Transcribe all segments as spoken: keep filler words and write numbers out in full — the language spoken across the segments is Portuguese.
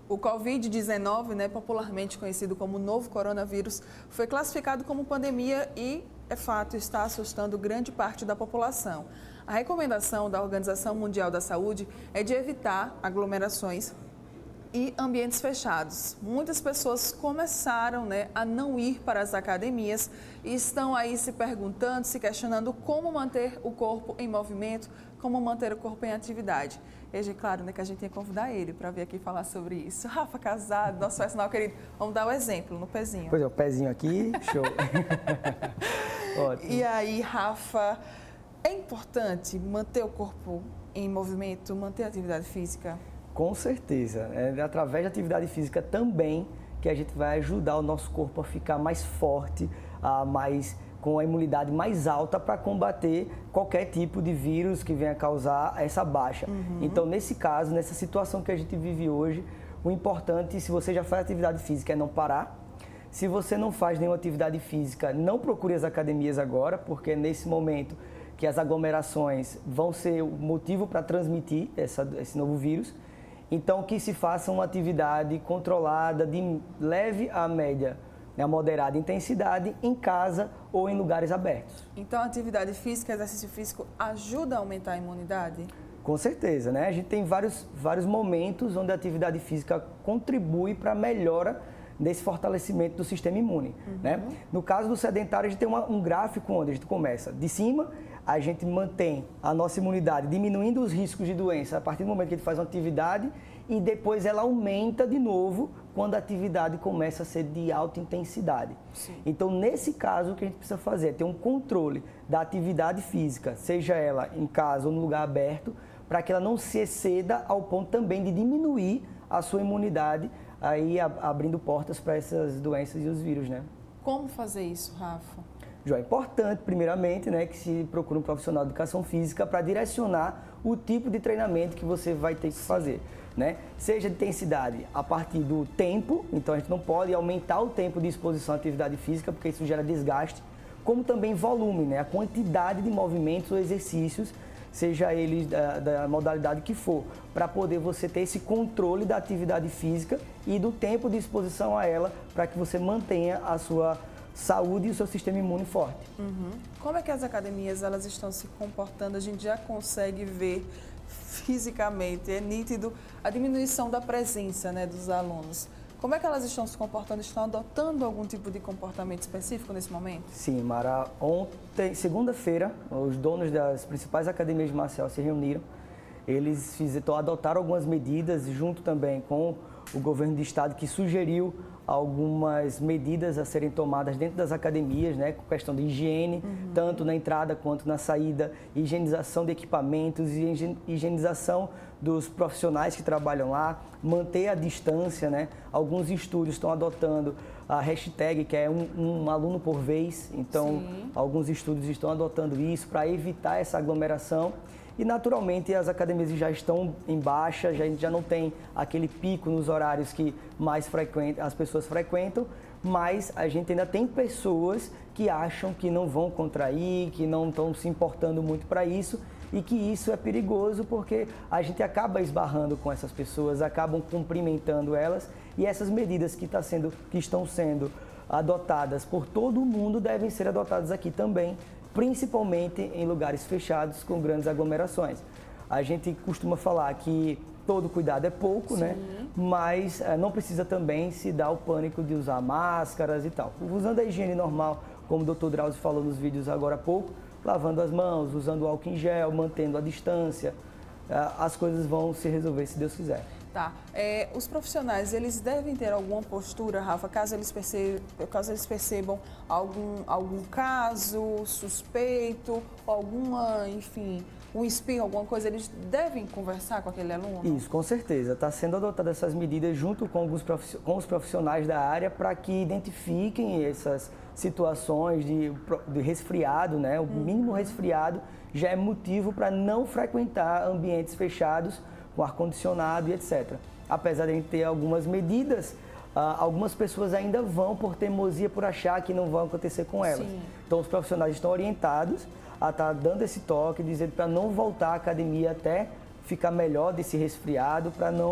O Covid dezenove, né, popularmente conhecido como novo coronavírus, foi classificado como pandemia e, é fato, está assustando grande parte da população. A recomendação da Organização Mundial da Saúde é de evitar aglomerações e ambientes fechados. Muitas pessoas começaram, né, a não ir para as academias e estão aí se perguntando, se questionando como manter o corpo em movimento, como manter o corpo em atividade. E é claro, né, que a gente ia convidar ele para vir aqui falar sobre isso. Rafa Casado, nosso personal querido, vamos dar o exemplo no pezinho. Pois é, o pezinho aqui, show. Ótimo. E aí, Rafa, é importante manter o corpo em movimento, manter a atividade física? Com certeza. É através da atividade física também que a gente vai ajudar o nosso corpo a ficar mais forte, a mais, com a imunidade mais alta para combater qualquer tipo de vírus que venha causar essa baixa. Uhum. Então, nesse caso, nessa situação que a gente vive hoje, o importante, se você já faz atividade física, é não parar. Se você não faz nenhuma atividade física, não procure as academias agora, porque nesse momento que as aglomerações vão ser o motivo para transmitir essa, esse novo vírus. Então, que se faça uma atividade controlada, de leve a média, né, a moderada intensidade, em casa ou em lugares abertos. Então, a atividade física, exercício físico, ajuda a aumentar a imunidade? Com certeza, né? A gente tem vários, vários momentos onde a atividade física contribui para a melhora desse fortalecimento do sistema imune. Uhum. Né? No caso do sedentário, a gente tem uma, um gráfico onde a gente começa de cima, a gente mantém a nossa imunidade, diminuindo os riscos de doença a partir do momento que a gente faz uma atividade e depois ela aumenta de novo quando a atividade começa a ser de alta intensidade. Sim. Então, nesse caso, o que a gente precisa fazer é ter um controle da atividade física, seja ela em casa ou no lugar aberto, para que ela não se exceda ao ponto também de diminuir a sua imunidade, aí abrindo portas para essas doenças e os vírus, né? Como fazer isso, Rafa? Jó, é importante, primeiramente, né, que se procure um profissional de educação física para direcionar o tipo de treinamento que você vai ter que fazer, né? Seja de intensidade a partir do tempo, então a gente não pode aumentar o tempo de exposição à atividade física, porque isso gera desgaste, como também volume, né, a quantidade de movimentos ou exercícios, seja eles da, da modalidade que for, para poder você ter esse controle da atividade física e do tempo de exposição a ela, para que você mantenha a sua saúde e o seu sistema imune forte. Uhum. Como é que as academias elas estão se comportando? A gente já consegue ver fisicamente, é nítido a diminuição da presença, né, dos alunos. Como é que elas estão se comportando? Estão adotando algum tipo de comportamento específico nesse momento? Sim, Mara. Ontem, segunda-feira, os donos das principais academias de Maceió se reuniram. Eles fizeram, adotaram algumas medidas, junto também com o governo do estado, que sugeriu algumas medidas a serem tomadas dentro das academias, né, com questão de higiene, uhum. tanto na entrada quanto na saída, higienização de equipamentos, higienização dos profissionais que trabalham lá, manter a distância, né? Alguns estúdios estão adotando a hashtag, que é um, um aluno por vez, então Sim. alguns estúdios estão adotando isso para evitar essa aglomeração. E, naturalmente, as academias já estão em baixa, já, a gente já não tem aquele pico nos horários que mais frequenta, as pessoas frequentam, mas a gente ainda tem pessoas que acham que não vão contrair, que não estão se importando muito para isso e que isso é perigoso porque a gente acaba esbarrando com essas pessoas, acabam cumprimentando elas e essas medidas que, tá sendo, que estão sendo adotadas por todo o mundo devem ser adotadas aqui também, principalmente em lugares fechados com grandes aglomerações. A gente costuma falar que todo cuidado é pouco, Sim. né? Mas é, não precisa também se dar o pânico de usar máscaras e tal. Usando a higiene normal, como o doutor Drauzio falou nos vídeos agora há pouco, lavando as mãos, usando o álcool em gel, mantendo a distância, as coisas vão se resolver se Deus quiser. Tá. É, os profissionais, eles devem ter alguma postura, Rafa, caso eles percebam, caso eles percebam algum, algum caso suspeito, alguma, enfim, um espirro, alguma coisa, eles devem conversar com aquele aluno? Isso, com certeza. Está sendo adotadas essas medidas junto com, alguns com os profissionais da área para que identifiquem essas situações de, de resfriado, né? O mínimo resfriado já é motivo para não frequentar ambientes fechados com ar-condicionado e etcétera. Apesar de a gente ter algumas medidas, algumas pessoas ainda vão por teimosia, por achar que não vão acontecer com elas. Sim. Então, os profissionais estão orientados a estar dando esse toque, dizendo para não voltar à academia até ficar melhor desse resfriado, para não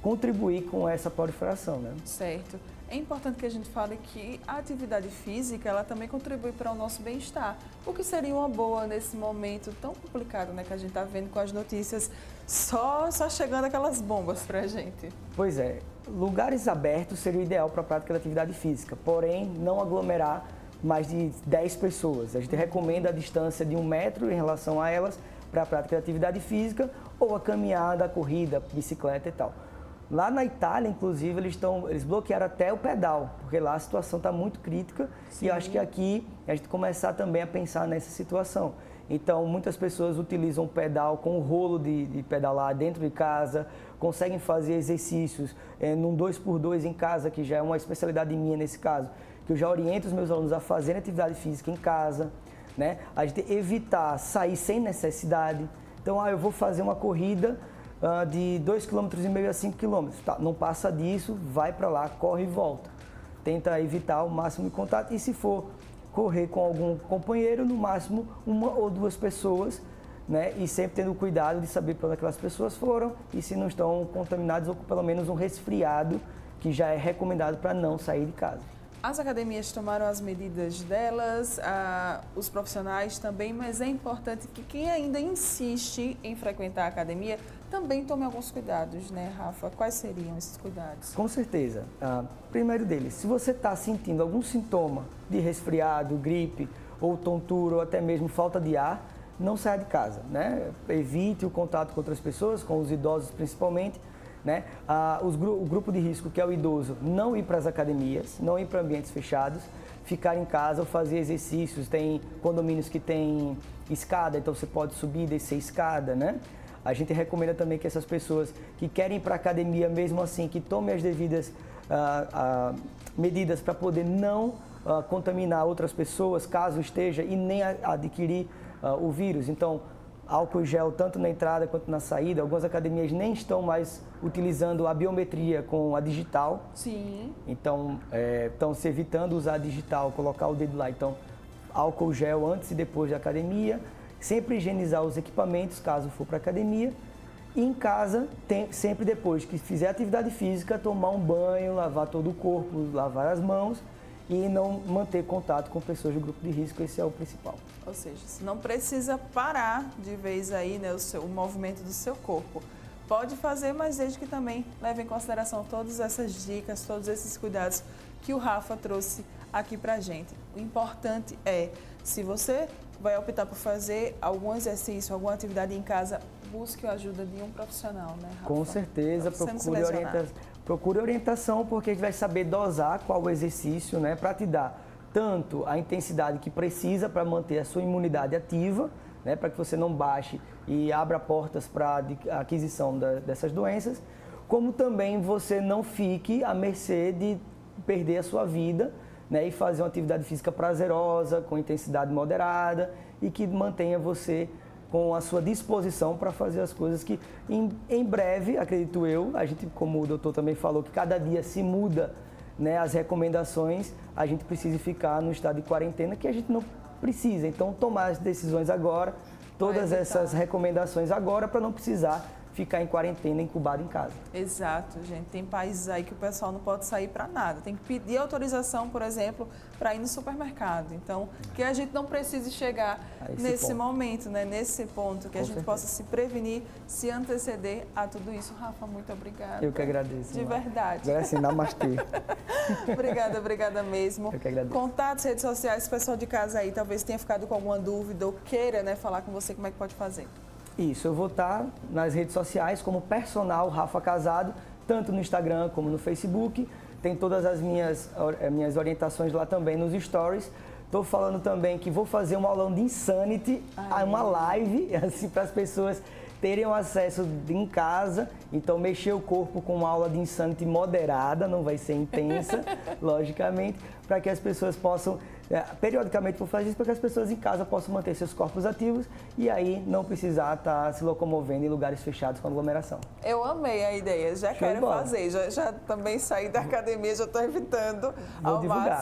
contribuir com essa proliferação, né? Certo. É importante que a gente fale que a atividade física, ela também contribui para o nosso bem-estar. O que seria uma boa nesse momento tão complicado, né, que a gente está vendo com as notícias, só, só chegando aquelas bombas para a gente? Pois é, lugares abertos seria o ideal para a prática da atividade física, porém não aglomerar mais de dez pessoas. A gente recomenda a distância de um metro em relação a elas para a prática da atividade física ou a caminhada, a corrida, bicicleta e tal. Lá na Itália, inclusive, eles, tão, eles bloquearam até o pedal, porque lá a situação está muito crítica. Sim. E eu acho que aqui a gente começar também a pensar nessa situação. Então, muitas pessoas utilizam o pedal com o rolo de, de pedalar dentro de casa, conseguem fazer exercícios é, num dois por dois em casa, que já é uma especialidade minha nesse caso, que eu já oriento os meus alunos a fazerem atividade física em casa, né? A gente evitar sair sem necessidade. Então, ah, eu vou fazer uma corrida Uh, de dois vírgula cinco quilômetros a cinco quilômetros. Tá, não passa disso, vai para lá, corre e volta. Tenta evitar o máximo de contato e se for correr com algum companheiro, no máximo uma ou duas pessoas, né? E sempre tendo cuidado de saber para onde aquelas pessoas foram e se não estão contaminados ou com pelo menos um resfriado, que já é recomendado para não sair de casa. As academias tomaram as medidas delas, ah, os profissionais também, mas é importante que quem ainda insiste em frequentar a academia também tome alguns cuidados, né, Rafa? Quais seriam esses cuidados? Com certeza. Ah, primeiro deles, se você está sentindo algum sintoma de resfriado, gripe, ou tontura, ou até mesmo falta de ar, não saia de casa, né? Evite o contato com outras pessoas, com os idosos principalmente. Né? Ah, os, o grupo de risco, que é o idoso, não ir para as academias, não ir para ambientes fechados, ficar em casa ou fazer exercícios. Tem condomínios que tem escada, então você pode subir e descer escada, né? A gente recomenda também que essas pessoas que querem ir para a academia, mesmo assim, que tomem as devidas ah, ah, medidas para poder não ah, contaminar outras pessoas, caso esteja, e nem a, adquirir ah, o vírus. Então, álcool gel tanto na entrada quanto na saída. Algumas academias nem estão mais utilizando a biometria com a digital. Sim. Então, é, estão se evitando usar a digital, colocar o dedo lá. Então, álcool gel antes e depois da academia. Sempre higienizar os equipamentos, caso for para a academia. E em casa, tem, sempre depois que fizer atividade física, tomar um banho, lavar todo o corpo, lavar as mãos e não manter contato com pessoas do grupo de risco. Esse é o principal. Ou seja, você não precisa parar de vez aí, né, o, seu, o movimento do seu corpo. Pode fazer, mas desde que também leve em consideração todas essas dicas, todos esses cuidados que o Rafa trouxe aqui pra gente. O importante é, se você vai optar por fazer algum exercício, alguma atividade em casa, busque a ajuda de um profissional, né, Rafa? Com certeza, procure, orienta... procure orientação, porque a gente vai saber dosar qual o exercício, né, para te dar tanto a intensidade que precisa para manter a sua imunidade ativa, né, para que você não baixe e abra portas para a aquisição da, dessas doenças, como também você não fique à mercê de perder a sua vida, né, e fazer uma atividade física prazerosa, com intensidade moderada e que mantenha você com a sua disposição para fazer as coisas que em, em breve, acredito eu, a gente, como o doutor também falou, que cada dia se muda, né, as recomendações, a gente precisa ficar no estado de quarentena, que a gente não precisa. Então, tomar as decisões agora, todas essas recomendações agora, para não precisar ficar em quarentena, incubado em casa. Exato, gente. Tem países aí que o pessoal não pode sair para nada. Tem que pedir autorização, por exemplo, para ir no supermercado. Então, que a gente não precise chegar nesse ponto. momento, né? Nesse ponto, que Com a gente certeza. possa se prevenir, se anteceder a tudo isso. Rafa, muito obrigada. Eu que agradeço. De verdade. É assim, namastê. Obrigada, obrigada mesmo. Eu que agradeço. Contatos, redes sociais, pessoal de casa aí, talvez tenha ficado com alguma dúvida ou queira, né, falar com você, como é que pode fazer? Isso, eu vou estar nas redes sociais como personal Rafa Casado, tanto no Instagram como no Facebook. Tem todas as minhas, minhas orientações lá também nos stories. Estou falando também que vou fazer um aulão de Insanity, Ai. uma live, assim, para as pessoas terem um acesso em casa. Então, mexer o corpo com uma aula de Insanity moderada, não vai ser intensa, logicamente, para que as pessoas possam... É, periodicamente vou fazer isso para que as pessoas em casa possam manter seus corpos ativos e aí não precisar estar tá se locomovendo em lugares fechados com aglomeração. Eu amei a ideia, já Show quero fazer, já, já também saí da academia, já estou evitando Vou ao divulgar. máximo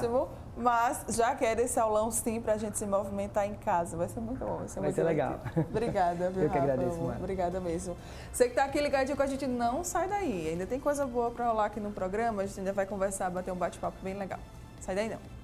Mas já quero esse aulão sim para a gente se movimentar em casa. Vai ser muito bom. Vai ser, vai muito ser legal. Obrigada, viu, Eu que Rafa? agradeço, Mara. Obrigada mesmo. Você que está aqui ligadinho com a gente, não sai daí. Ainda tem coisa boa para rolar aqui no programa. A gente ainda vai conversar, bater um bate-papo bem legal. Sai daí não.